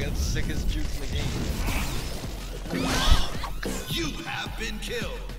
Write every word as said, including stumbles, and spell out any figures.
got sickest juke in the game. You have been killed.